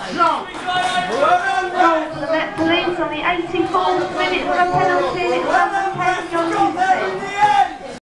Goal for the Met Police on the 84th minute from a penalty.